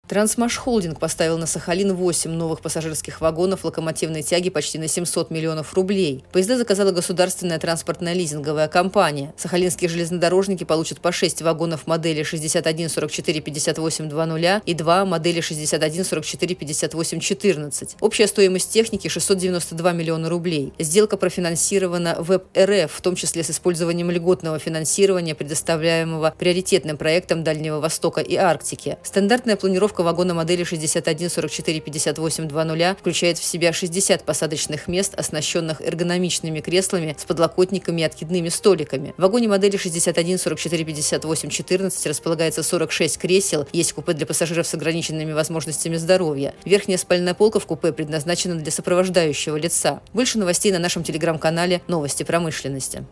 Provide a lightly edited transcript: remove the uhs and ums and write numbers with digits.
Трансмашхолдинг поставил на Сахалин 8 новых пассажирских вагонов локомотивной тяги почти на 700 миллионов рублей. Поезда заказала государственная транспортная лизинговая компания. Сахалинские железнодорожники получат по 6 вагонов модели 61 44 58 00 и 2 модели 61 44 58 14. Общая стоимость техники – 692 миллиона рублей. Сделка профинансирована ВЭБ РФ, в том числе с использованием льготного финансирования, предоставляемого приоритетным проектам Дальнего Востока и Арктики. Стандартная планировка вагона модели 61 44 58 00 включает в себя 60 посадочных мест, оснащенных эргономичными креслами с подлокотниками и откидными столиками. В вагоне модели 61 44 58 14 располагается 46 кресел, есть купе для пассажиров с ограниченными возможностями здоровья. Верхняя спальная полка в купе предназначена для сопровождающего лица. Больше новостей на нашем телеграм-канале «Новости промышленности».